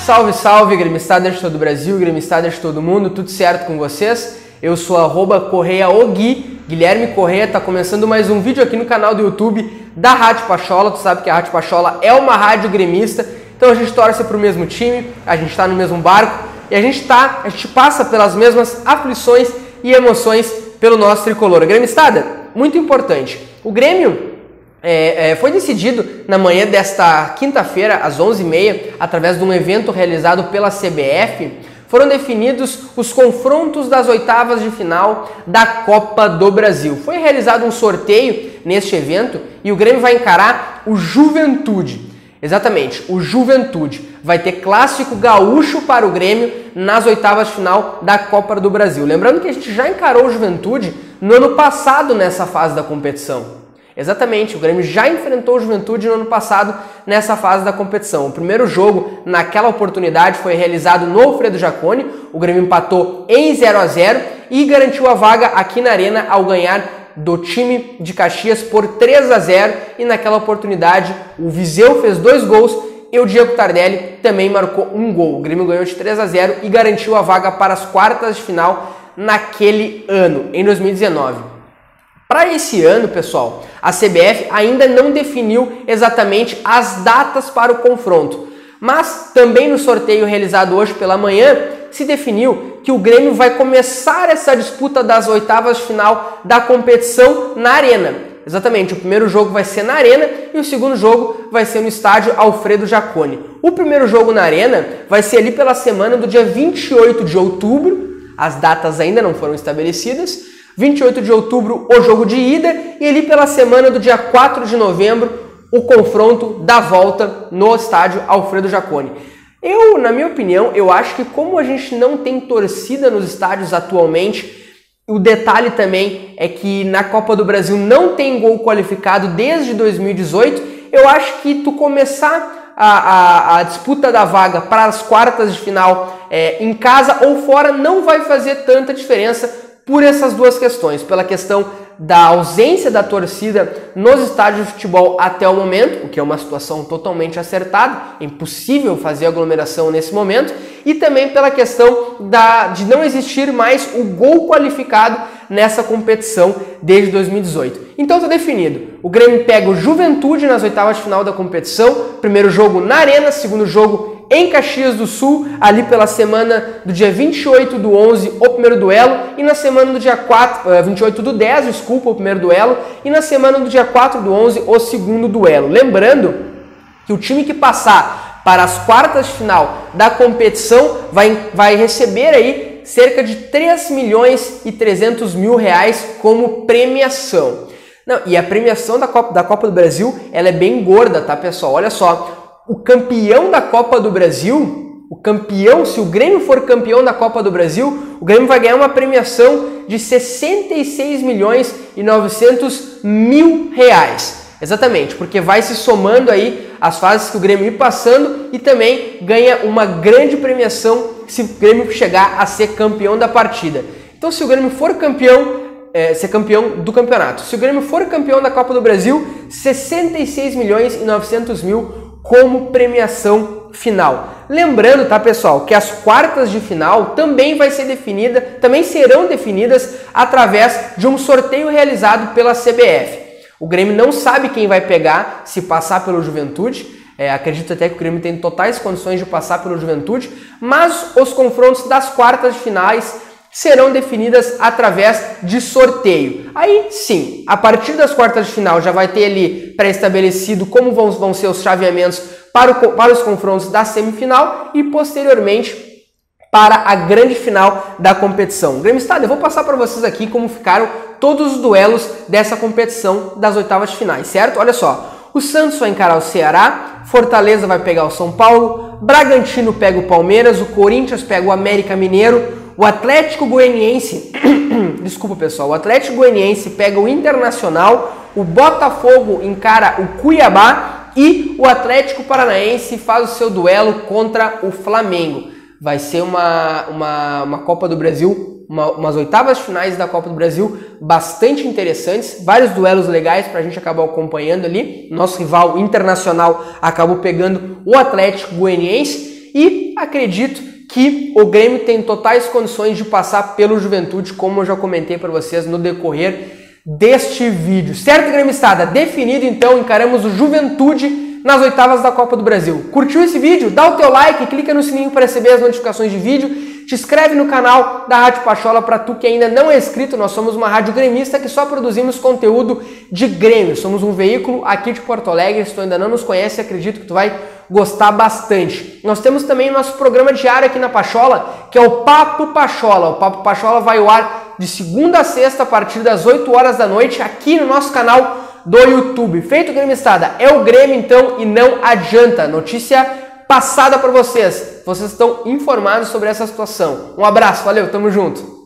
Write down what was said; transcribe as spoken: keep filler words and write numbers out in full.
Salve, salve, gremistada de todo o Brasil, gremistada de todo mundo, tudo certo com vocês? Eu sou arroba Correia o Gui, Guilherme Correia, tá começando mais um vídeo aqui no canal do YouTube da Rádio Pachola. Tu sabe que a Rádio Pachola é uma rádio gremista, então a gente torce pro mesmo time, a gente tá no mesmo barco e a gente tá, a gente passa pelas mesmas aflições e emoções pelo nosso tricolor. Gremistada, muito importante, o Grêmio É, é, foi decidido na manhã desta quinta-feira, às onze e meia, através de um evento realizado pela C B F, foram definidos os confrontos das oitavas de final da Copa do Brasil. Foi realizado um sorteio neste evento e o Grêmio vai encarar o Juventude. Exatamente, o Juventude. Vai ter clássico gaúcho para o Grêmio nas oitavas de final da Copa do Brasil. Lembrando que a gente já encarou o Juventude no ano passado nessa fase da competição. Exatamente, o Grêmio já enfrentou o Juventude no ano passado nessa fase da competição. O primeiro jogo, naquela oportunidade, foi realizado no Alfredo Jaconi. O Grêmio empatou em zero a zero e garantiu a vaga aqui na Arena ao ganhar do time de Caxias por três a zero. E naquela oportunidade, o Viseu fez dois gols e o Diego Tardelli também marcou um gol. O Grêmio ganhou de três a zero e garantiu a vaga para as quartas de final naquele ano, em dois mil e dezenove. Para esse ano, pessoal, a C B F ainda não definiu exatamente as datas para o confronto, mas também no sorteio realizado hoje pela manhã se definiu que o Grêmio vai começar essa disputa das oitavas de final da competição na Arena. Exatamente, o primeiro jogo vai ser na Arena e o segundo jogo vai ser no estádio Alfredo Jaconi. O primeiro jogo na Arena vai ser ali pela semana do dia vinte e oito de outubro, as datas ainda não foram estabelecidas, vinte e oito de outubro o jogo de ida e ali pela semana do dia quatro de novembro o confronto da volta no estádio Alfredo Jaconi. Eu, na minha opinião, eu acho que como a gente não tem torcida nos estádios atualmente, o detalhe também é que na Copa do Brasil não tem gol qualificado desde dois mil e dezoito, eu acho que tu começar a, a, a disputa da vaga para as quartas de final é, em casa ou fora não vai fazer tanta diferença por essas duas questões, pela questão da ausência da torcida nos estádios de futebol até o momento, o que é uma situação totalmente acertada, é impossível fazer aglomeração nesse momento, e também pela questão da, de não existir mais o gol qualificado nessa competição desde dois mil e dezoito. Então está definido, o Grêmio pega o Juventude nas oitavas de final da competição, primeiro jogo na Arena, segundo jogo em Caxias do Sul, ali pela semana do dia vinte e oito do onze, o primeiro duelo, e na semana do dia quatro, vinte e oito do dez, desculpa, o primeiro duelo, e na semana do dia quatro do onze, o segundo duelo. Lembrando que o time que passar para as quartas de final da competição vai, vai receber aí cerca de três milhões e trezentos mil reais como premiação. Não, e a premiação da Copa, da Copa do Brasil, ela é bem gorda, tá, pessoal? Olha só, o campeão da Copa do Brasil, o campeão, se o Grêmio for campeão da Copa do Brasil, o Grêmio vai ganhar uma premiação de sessenta e seis milhões e novecentos mil reais. Exatamente, porque vai se somando aí as fases que o Grêmio ir passando e também ganha uma grande premiação se o Grêmio chegar a ser campeão da partida. Então, se o Grêmio for campeão, é, ser campeão do campeonato, se o Grêmio for campeão da Copa do Brasil, sessenta e seis milhões e novecentos mil como premiação final. Lembrando, tá, pessoal, que as quartas de final também vai ser definida, também serão definidas através de um sorteio realizado pela C B F. O Grêmio não sabe quem vai pegar se passar pelo Juventude, é, acredito até que o Grêmio tem totais condições de passar pelo Juventude, mas os confrontos das quartas de finais serão definidas através de sorteio. Aí sim, a partir das quartas de final já vai ter ali pré-estabelecido como vão, vão ser os chaveamentos para, o, para os confrontos da semifinal e posteriormente para a grande final da competição. Gremistada, eu vou passar para vocês aqui como ficaram todos os duelos dessa competição das oitavas de finais, certo? Olha só, o Santos vai encarar o Ceará, Fortaleza vai pegar o São Paulo, Bragantino pega o Palmeiras, o Corinthians pega o América Mineiro, o Atlético Goianiense, desculpa pessoal, o Atlético Goianiense pega o Internacional, o Botafogo encara o Cuiabá e o Atlético Paranaense faz o seu duelo contra o Flamengo. Vai ser uma, uma, uma Copa do Brasil, uma, umas oitavas finais da Copa do Brasil bastante interessantes, vários duelos legais para a gente acabar acompanhando ali. Nosso rival Internacional acabou pegando o Atlético Goianiense e acredito que o Grêmio tem totais condições de passar pelo Juventude, como eu já comentei para vocês no decorrer deste vídeo. Certo, gremistada? Definido, então, encaramos o Juventude nas oitavas da Copa do Brasil. Curtiu esse vídeo? Dá o teu like, clica no sininho para receber as notificações de vídeo, te inscreve no canal da Rádio Pachola para tu que ainda não é inscrito. Nós somos uma rádio gremista que só produzimos conteúdo de Grêmio. Somos um veículo aqui de Porto Alegre. Se tu ainda não nos conhece, acredito que tu vai gostar bastante. Nós temos também o nosso programa diário aqui na Pachola, que é o Papo Pachola. O Papo Pachola vai ao ar de segunda a sexta a partir das oito horas da noite aqui no nosso canal do YouTube. Feito, gremistada? É o Grêmio, então, e não adianta. Notícia passada para vocês. Vocês estão informados sobre essa situação. Um abraço, valeu, tamo junto.